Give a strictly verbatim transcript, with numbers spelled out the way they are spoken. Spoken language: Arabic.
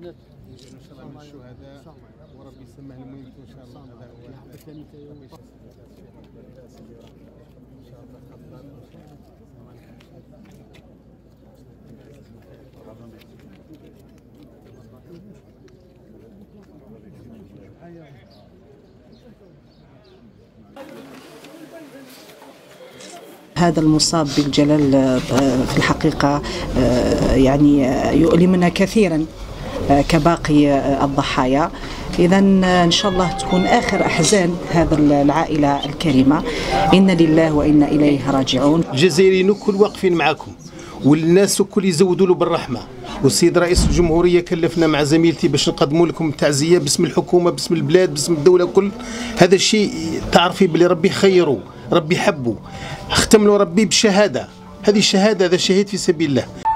الشهداء ان شاء الله من الشهداء وربي يسمع المهم ان شاء الله. هذا هو ان شاء الله. هذا المصاب بالجلل في الحقيقة يعني يؤلمنا كثيرا كباقي الضحايا. إذا إن شاء الله تكون آخر أحزان هذا العائلة الكريمة. إنا لله وإنا إليه راجعون. الجزائريين الكل واقفين معكم، والناس الكل يزودوا له بالرحمة، والسيد رئيس الجمهورية كلفنا مع زميلتي باش نقدموا لكم التعزية باسم الحكومة، باسم البلاد، باسم الدولة كل. هذا الشيء تعرفي بلي ربي خيره، ربي حبه، ختم له ربي بالشهادة. هذه الشهادة، هذا شهيد في سبيل الله.